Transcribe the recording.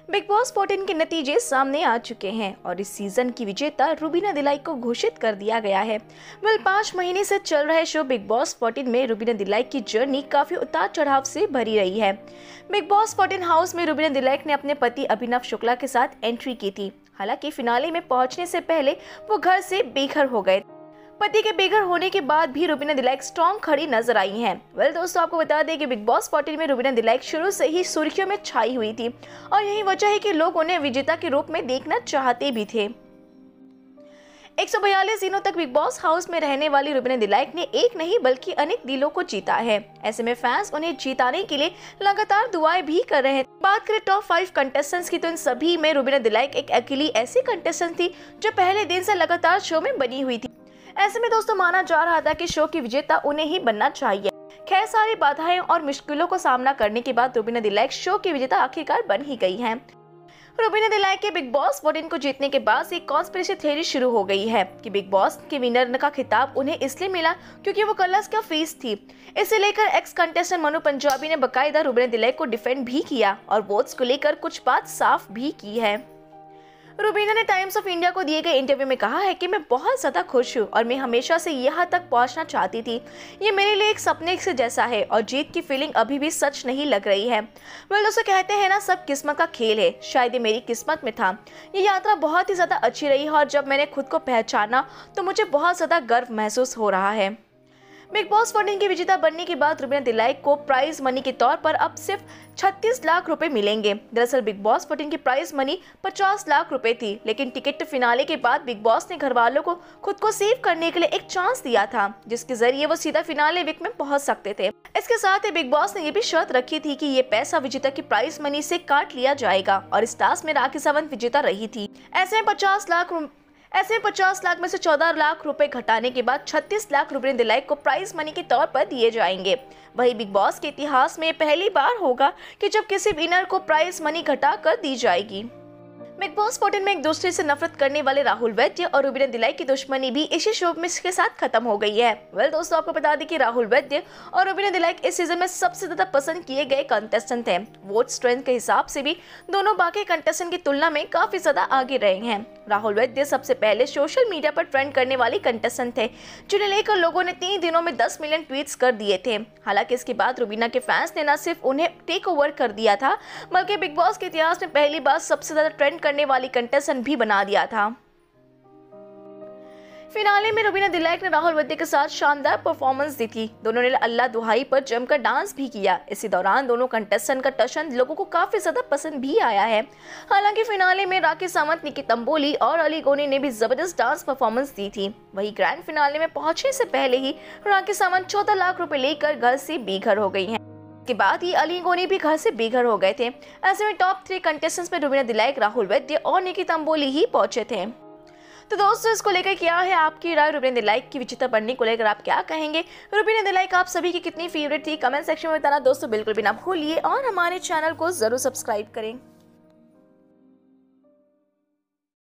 Big boss 14 के नतीजे सामने आ चुके हैं और इस सीजन की विजेता रुबीना दिलाई को घोषित कर दिया गया है। 5 महीने से चल रहे शो बिग बॉस 14 में रुबीना दिलाई की जर्नी काफी उतार चढ़ाव से भरी रही है। बिग बॉस 14 हाउस में रुबीना दिलाई ने अपने पति अभिनव शुक्ला के साथ एंट्री की थी। हालांकि फिनाले में पहुंचने से पहले वो घर से बेघर हो गए। पति के बेघर होने के बाद भी रुबीना दिलाई स्ट्रॉन्ग खड़ी नजर आई हैं। दोस्तों, आपको बता दें कि बिग बॉस 14 में रुबीना दिलाई शुरू से ही सुर्खियों में छाई हुई थी और यही वजह है कि लोग उन्हें विजेता के रूप में देखना चाहते भी थे। 142 दिनों तक बिग बॉस हाउस में रहने वाली रुबीना दिलाई ने एक नहीं बल्कि अनेक दिलों को जीता है। ऐसे में फैंस उन्हें जिताने के लिए लगातार दुआएं भी कर रहे हैं। बात करें टॉप 5 कंटेस्टेंट्स की तो इन सभी में रुबीना दिलाई एक अकेली ऐसी कंटेस्टेंट थी जो पहले दिन से लगातार शो में बनी हुई थी। ऐसे में दोस्तों माना जा रहा था कि शो की विजेता उन्हें ही बनना चाहिए। खैर, सारी बाधाएं और मुश्किलों को सामना करने के बाद रुबीना दिलाई शो की विजेता आखिरकार बन ही गई हैं। रुबीना दिलाई के बिग बॉस 14 को जीतने के बाद एक कॉन्स्पिरेसी थ्योरी शुरू हो गई है कि बिग बॉस के विनर का खिताब उन्हें इसलिए मिला क्योंकि वो कलर्स का फेस थी। इसे लेकर एक्स कंटेस्टेंट मनु पंजाबी ने बकायदा रुबीना दिलाई को डिफेंड भी किया और वोट्स को लेकर कुछ बात साफ भी की है। रुबीना ने टाइम्स ऑफ इंडिया को दिए गए इंटरव्यू में कहा है कि मैं बहुत ज्यादा खुश हूँ और मैं हमेशा से यहाँ तक पहुँचना चाहती थी। ये मेरे लिए एक सपने से जैसा है और जीत की फीलिंग अभी भी सच नहीं लग रही है। दोस्तों, कहते हैं ना, सब किस्मत का खेल है। शायद ये मेरी किस्मत में था। ये यात्रा बहुत ही ज्यादा अच्छी रही है और जब मैंने खुद को पहचाना तो मुझे बहुत ज्यादा गर्व महसूस हो रहा है। बिग बॉस 14 की विजेता बनने के बाद रुबीना दिलाई को प्राइज मनी के तौर पर अब सिर्फ 36 लाख रुपए मिलेंगे। दरअसल बिग बॉस 14 की प्राइज मनी 50 लाख रुपए थी, लेकिन टिकट फिनाले के बाद बिग बॉस ने घर वालों को खुद को सेव करने के लिए एक चांस दिया था, जिसके जरिए वो सीधा फिनाले वीक में पहुंच सकते थे। इसके साथ ही बिग बॉस ने ये भी शर्त रखी थी कि ये पैसा विजेता की प्राइज मनी से काट लिया जाएगा और इस टास्क में राखी सावंत विजेता रही थी। ऐसे में 50 लाख में से 14 लाख रुपए घटाने के बाद 36 लाख रुबीना दिलाई को प्राइज मनी के तौर पर दिए जाएंगे। वही बिग बॉस के इतिहास में पहली बार होगा कि जब किसी विनर को प्राइज मनी घटा कर दी जाएगी। बिग बॉस 14 में एक दूसरे से नफरत करने वाले राहुल वैद्य और रुबीना दिलाई की दुश्मनी भी इसी शो में के साथ खत्म हो गई है। दोस्तों, आपको बता दें कि राहुल वैद्य और रुबीना दिलाई इस सीजन में सबसे ज्यादा पसंद किए गए कंटेस्टेंट हैं। वोट स्ट्रेंथ के हिसाब से भी दोनों बाकी कंटेस्टेंट की तुलना में काफी ज्यादा आगे रहे हैं। राहुल वैद्य सबसे पहले सोशल मीडिया पर ट्रेंड करने वाले कंटेस्टेंट थे, जिन्हें लेकर लोगों ने 3 दिनों में 10 मिलियन ट्वीट्स कर दिए थे। हालांकि इसके बाद रुबीना के फैंस ने न सिर्फ उन्हें टेक ओवर कर दिया था, बल्कि बिग बॉस के इतिहास में पहली बार सबसे ज्यादा ट्रेंड करने वाली कंटेस्टेंट भी बना दिया था। फिनाले में रुबीना दिलाई ने राहुल वैद्य के साथ शानदार परफॉर्मेंस दी थी। दोनों ने अल्लाह दुहाई पर जमकर डांस भी किया। इसी दौरान दोनों कंटेस्टेंट का टशन लोगों को काफी ज्यादा पसंद भी आया है। हालांकि फिनाले में राखी सावंत, निकी तंबोली और अली गोनी ने भी जबरदस्त डांस परफॉर्मेंस दी थी। वही ग्रैंड फिनाले में पहुंचने से पहले ही राखी सावंत 14 लाख रुपए लेकर घर से बेघर हो गई हैं। के बाद ही अली गोनी भी घर से बेघर हो गए थे। ऐसे में टॉप 3 कंटेस्टेंट्स में रुबीना दिलाई, राहुल वैद्य और निकी तंबोली ही पहुंचे थे। तो दोस्तों, इसको लेकर क्या है आपकी राय? रुबीना दिलाई की विजेता बनने को लेकर आप क्या कहेंगे? रुबीना दिलाई आप सभी की कितनी फेवरेट थी? कमेंट सेक्शन में बताना दोस्तों बिल्कुल भी ना भूलिए और हमारे चैनल को जरूर सब्सक्राइब करें।